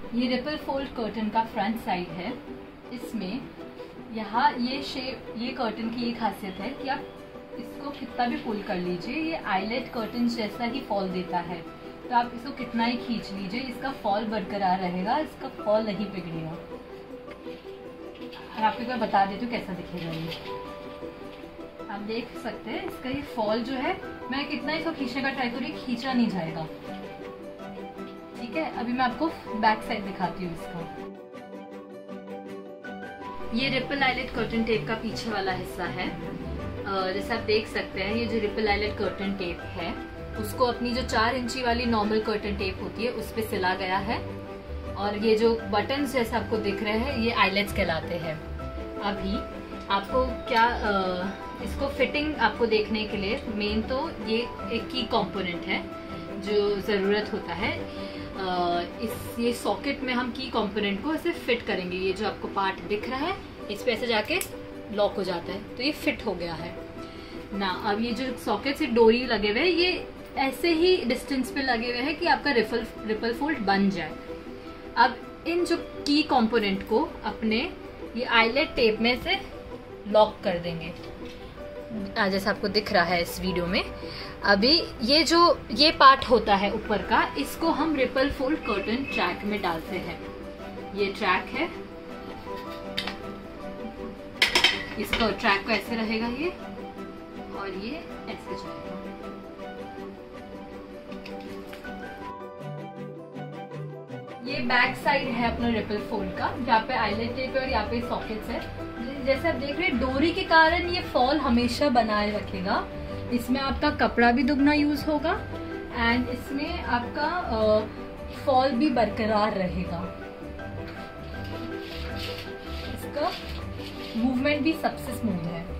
ये ripple fold curtain का front side है। इसमें यहाँ ये कर्टन की ये खासियत है कि आप इसको कितना भी पुल कर लीजिए, ये आईलेट कर्टन जैसा ही फॉल देता है। तो आप इसको कितना ही खींच लीजिए, इसका फॉल बरकरार रहेगा, इसका फॉल नहीं बिगड़ेगा। और आपको एक बार बता देती हूँ कैसा दिखेगा ये। आप देख सकते हैं इसका ये फॉल जो है, मैं कितना इसको खींचने का ट्राई करूँ, खींचा नहीं जाएगा। ठीक है, अभी मैं आपको बैक साइड दिखाती हूँ इसका। ये रिपल आईलेट कर्टन टेप का पीछे वाला हिस्सा है। जैसे आप देख सकते हैं, ये जो रिपल आईलेट कर्टन टेप है उसको अपनी जो 4 इंची वाली नॉर्मल कर्टन टेप होती है उस पे सिला गया है। और ये जो बटन्स जैसे आपको दिख रहे हैं ये आईलेट्स कहलाते हैं। अभी आपको क्या इसको फिटिंग आपको देखने के लिए मेन तो ये एक की कंपोनेंट है जो ज़रूरत होता है। ये सॉकेट में हम की कंपोनेंट को ऐसे फिट करेंगे। ये जो आपको पार्ट दिख रहा है इस पे ऐसे जाके लॉक हो जाता है, तो ये फिट हो गया है ना। अब ये जो सॉकेट से डोरी लगे हुए हैं ये ऐसे ही डिस्टेंस पे लगे हुए हैं कि आपका रिपल फोल्ड बन जाए। अब इन जो की कंपोनेंट को अपने ये आईलेट टेप में से लॉक कर देंगे, जैसा आपको दिख रहा है इस वीडियो में। अभी ये पार्ट होता है ऊपर का, इसको हम रिपल फोल्ड कर्टन ट्रैक में डालते हैं। ये ट्रैक है, इसका ट्रैक को ऐसे रहेगा ये, और ये ऐसे जाएगा। ये बैक साइड है अपना रिपल फोल्ड का, जहाँ पे आईलेट टेप है और यहाँ पे सॉकेट्स है। जैसे आप देख रहे हैं डोरी के कारण ये फॉल हमेशा बनाए रखेगा। इसमें आपका कपड़ा भी दुगना यूज होगा एंड इसमें आपका फॉल भी बरकरार रहेगा। इसका मूवमेंट भी सबसे स्मूथ है।